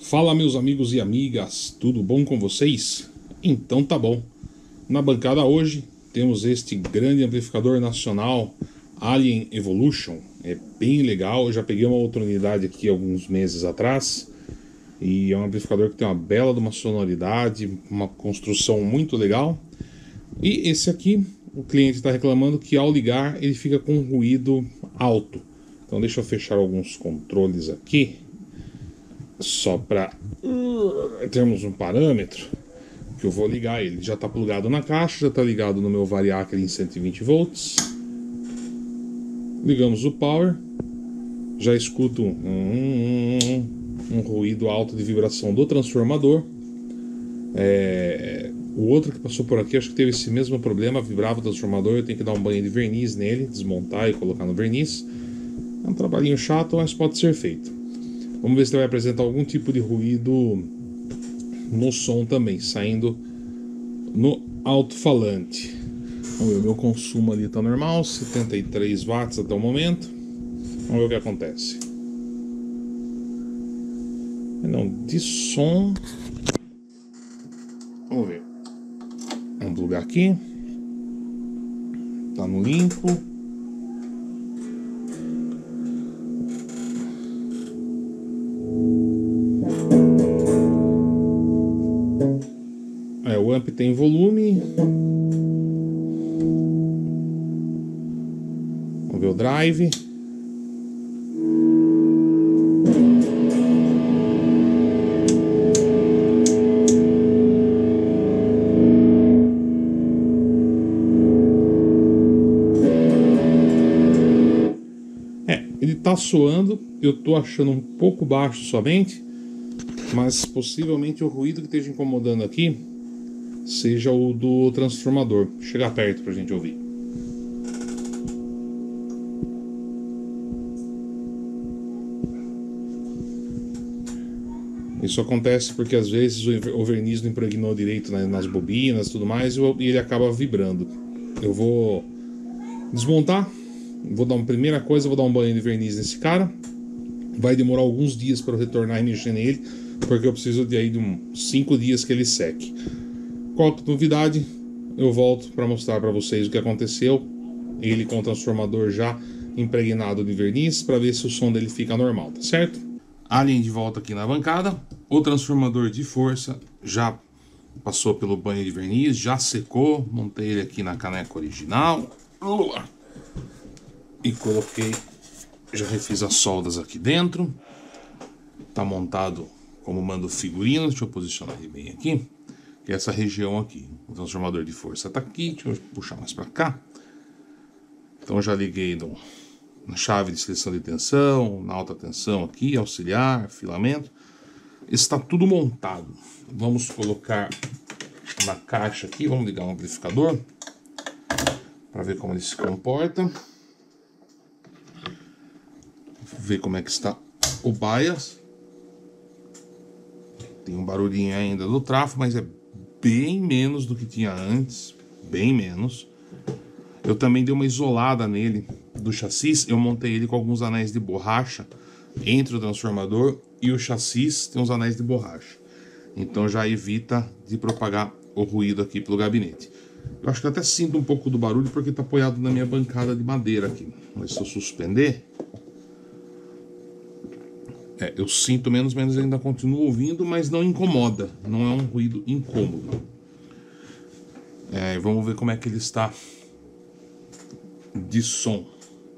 Fala, meus amigos e amigas, tudo bom com vocês? Então tá bom. Na bancada hoje temos este grande amplificador nacional Alien Evolution. É bem legal, eu já peguei uma outra unidade aqui alguns meses atrás. E é um amplificador que tem uma bela de uma sonoridade, uma construção muito legal. E esse aqui, o cliente está reclamando que ao ligar ele fica com um ruído alto. Então deixa eu fechar alguns controles aqui, só para termos um parâmetro, que eu vou ligar ele. Já está plugado na caixa, já está ligado no meu variac em 120 volts. Ligamos o power, já escuto um ruído alto de vibração do transformador. O outro que passou por aqui, acho que teve esse mesmo problema, vibrava o transformador, eu tenho que dar um banho de verniz nele, desmontar e colocar no verniz. É um trabalhinho chato, mas pode ser feito. Vamos ver se ele vai apresentar algum tipo de ruído no som também, saindo no alto-falante. Vamos ver, o meu consumo ali está normal, 73 watts até o momento. Vamos ver o que acontece. Não, de som... Vamos ver. Vamos plugar aqui. Tá no limpo. O amp tem volume. Vamos ver o drive. Ele tá soando, eu tô achando um pouco baixo somente, mas possivelmente o ruído que esteja incomodando aqui seja o do transformador. Chega perto pra gente ouvir. Isso acontece porque às vezes o verniz não impregnou direito nas bobinas e tudo mais, e ele acaba vibrando. Eu vou desmontar, vou dar uma primeira coisa, vou dar um banho de verniz nesse cara. Vai demorar alguns dias para eu retornar e mexer nele, porque eu preciso de uns 5 dias que ele seque. Qualquer novidade, eu volto para mostrar para vocês o que aconteceu. Ele com o transformador já impregnado de verniz, para ver se o som dele fica normal, tá certo? Alien de volta aqui na bancada. O transformador de força já passou pelo banho de verniz, já secou. Montei ele aqui na caneca original. E coloquei, já refiz as soldas aqui dentro. Tá montado como manda o figurino. Deixa eu posicionar ele bem aqui. Que é essa região aqui. O transformador de força tá aqui. Deixa eu puxar mais para cá. Então já liguei na chave de seleção de tensão, na alta tensão aqui, auxiliar, filamento. Está tudo montado. Vamos colocar na caixa aqui. Vamos ligar o amplificador para ver como ele se comporta. Ver como é que está o bias. Tem um barulhinho ainda do trafo, mas é bem menos do que tinha antes. Bem menos. Eu também dei uma isolada nele do chassi. Eu montei ele com alguns anéis de borracha entre o transformador e o chassi. Tem uns anéis de borracha. Então já evita de propagar o ruído aqui pelo gabinete. Eu acho que eu até sinto um pouco do barulho porque está apoiado na minha bancada de madeira aqui. Mas se eu suspender... eu sinto menos ainda continuo ouvindo, mas não incomoda. Não é um ruído incômodo. Vamos ver como é que ele está de som.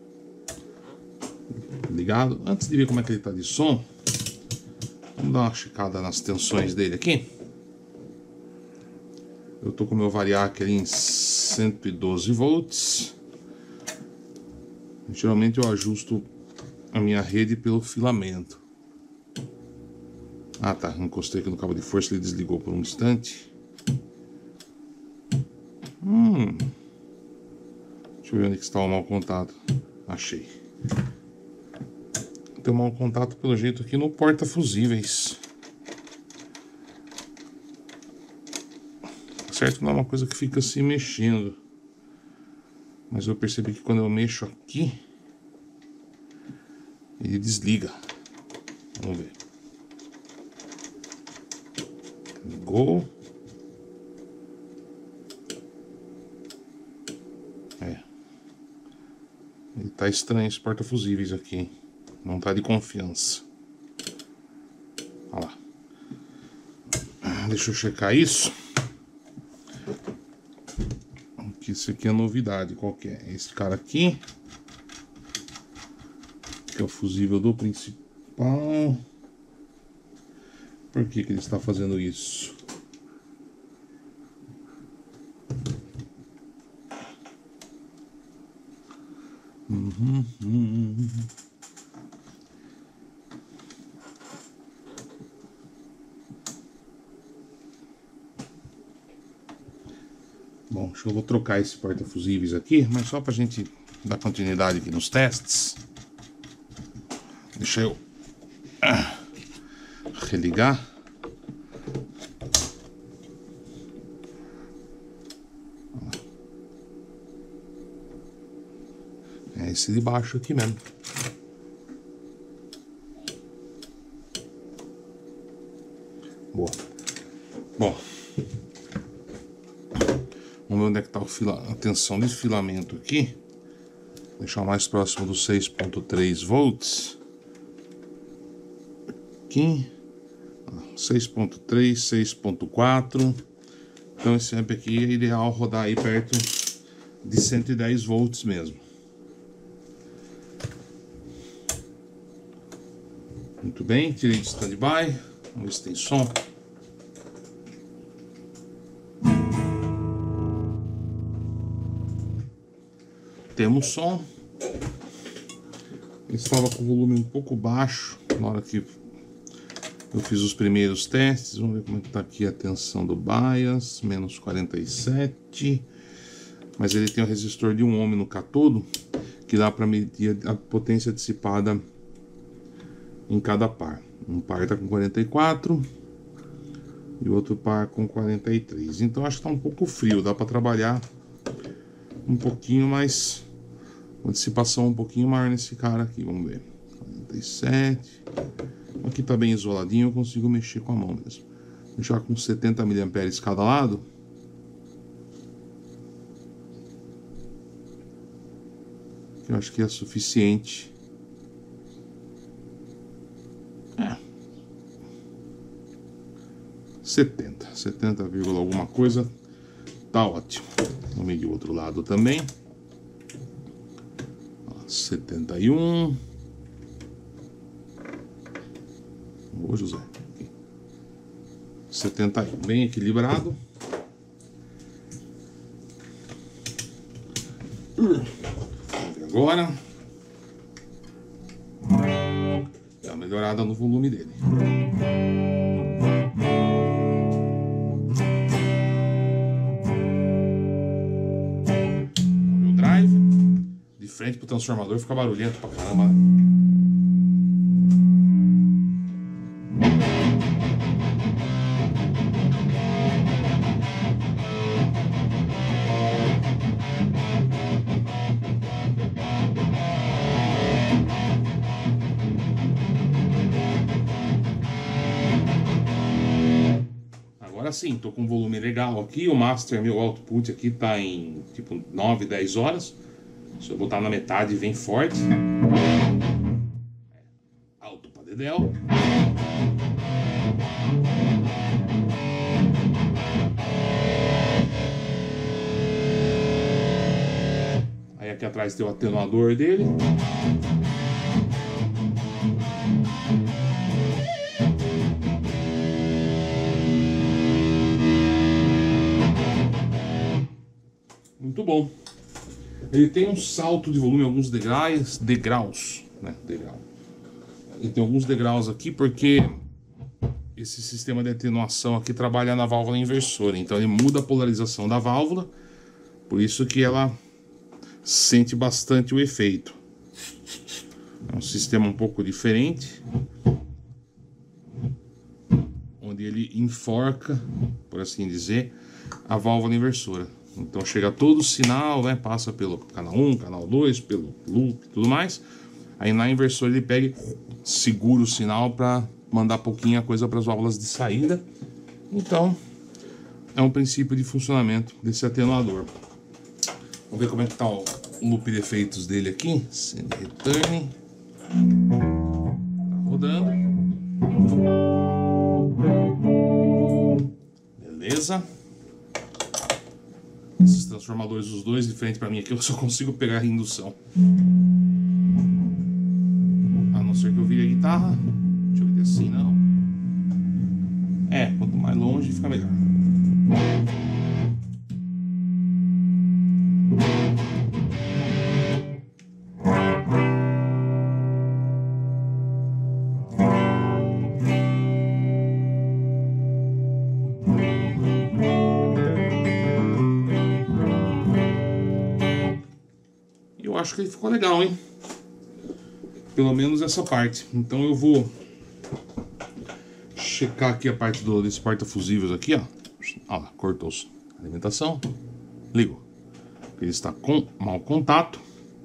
Ligado? Antes de ver como é que ele está de som, vamos dar uma checada nas tensões dele aqui. Eu tô com o meu variac ali em 112 volts. Geralmente eu ajusto a minha rede pelo filamento. Ah tá, encostei aqui no cabo de força, ele desligou por um instante. Deixa eu ver onde que está o mau contato. Achei. Tem um mau contato pelo jeito aqui no porta-fusíveis. Certo que não é uma coisa que fica se mexendo. Mas eu percebi que quando eu mexo aqui, ele desliga. Vamos ver. Ligou. Ele tá estranho esse porta-fusíveis aqui. Não tá de confiança. Olha lá. Deixa eu checar isso. Esse aqui é novidade. Qual que é? Esse cara aqui. Que é o fusível do principal. Por que ele está fazendo isso? Bom, eu vou trocar esse porta-fusíveis aqui, mas só pra gente dar continuidade aqui nos testes. Deixa eu religar. É esse de baixo aqui mesmo. Boa. Bom. Vamos ver onde é que está a tensão desse filamento aqui. Vou deixar mais próximo dos 6.3 volts. Aqui. 6.3, 6.4. Então esse amp aqui é ideal rodar aí perto de 110 volts mesmo. Muito bem, tirei de standby. Vamos ver se tem som. Temos som. Estava com o volume um pouco baixo na hora que eu fiz os primeiros testes. Vamos ver como é que tá aqui a tensão do bias, menos 47. Mas ele tem um resistor de 1 ohm no catodo, que dá para medir a potência dissipada em cada par. Um par está com 44 e o outro par com 43. Então acho que está um pouco frio, dá para trabalhar um pouquinho mais, uma dissipação um pouquinho maior nesse cara aqui. Vamos ver, 47. Aqui tá bem isoladinho, eu consigo mexer com a mão mesmo. Deixar com 70 mA cada lado. Que eu acho que é suficiente. 70, alguma coisa. Tá ótimo. Vou medir o outro lado também. 71. Ô, José. 71, bem equilibrado. Vamos ver agora. Dá uma melhorada no volume dele. O drive de frente pro transformador fica barulhento pra caramba. Agora sim, tô com um volume legal aqui. O master, meu output aqui tá em tipo 9, 10 horas. Se eu botar na metade, vem forte. Alto pra dedéu. Aí aqui atrás tem o atenuador dele. Muito bom. Ele tem um salto de volume, alguns degraus, né? Ele tem alguns degraus aqui porque esse sistema de atenuação aqui trabalha na válvula inversora. Então ele muda a polarização da válvula, por isso que ela sente bastante o efeito. É um sistema um pouco diferente, onde ele enforca, por assim dizer, a válvula inversora. Então chega todo o sinal, né, passa pelo canal 1, canal 2, pelo loop e tudo mais. Aí na inversora ele pega e segura o sinal para mandar pouquinha coisa para as válvulas de saída. Então, é um princípio de funcionamento desse atenuador. Vamos ver como é que tá o loop de efeitos dele aqui. Send return. Tá rodando. Beleza. Esses transformadores, os dois de frente para mim aqui, eu só consigo pegar a indução. A não ser que eu vire a guitarra. Deixa eu ver assim, não. Quanto mais longe fica melhor. Eu acho que ele ficou legal, hein? Pelo menos essa parte. Então eu vou checar aqui a parte desse porta-fusíveis aqui, ó. Olha lá, cortou a alimentação. Ligo. Ele está com mau contato.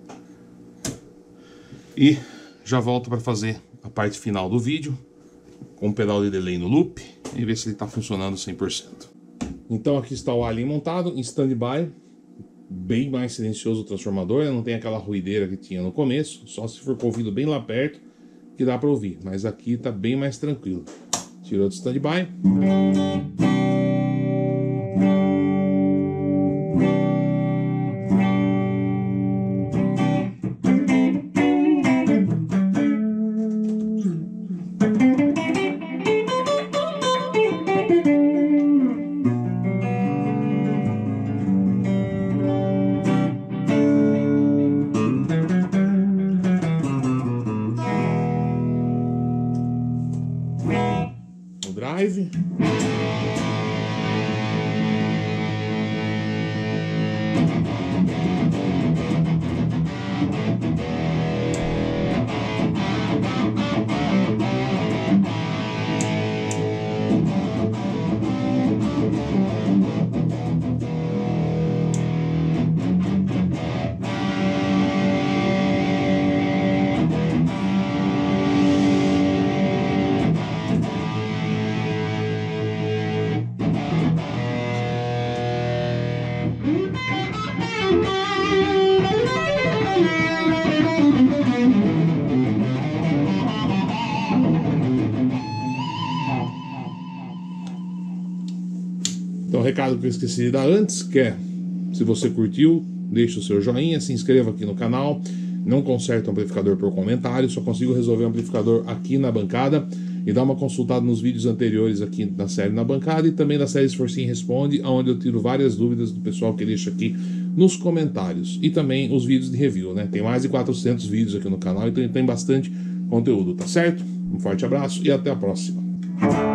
E já volto para fazer a parte final do vídeo com o pedal de delay no loop e ver se ele está funcionando 100%. Então aqui está o Alien montado em standby. Bem mais silencioso o transformador, não tem aquela ruideira que tinha no começo, só se for com o ouvido bem lá perto que dá para ouvir, mas aqui tá bem mais tranquilo. Tirou do standby. Drive. Então, o recado que eu esqueci de dar antes, que é, se você curtiu, deixa o seu joinha, se inscreva aqui no canal. Não conserto o amplificador por comentário, só consigo resolver o amplificador aqui na bancada. E dá uma consultada nos vídeos anteriores aqui da série Na Bancada e também da série Esforcinho Responde, onde eu tiro várias dúvidas do pessoal que deixa aqui nos comentários. E também os vídeos de review, né? Tem mais de 400 vídeos aqui no canal, então tem bastante conteúdo, tá certo? Um forte abraço e até a próxima.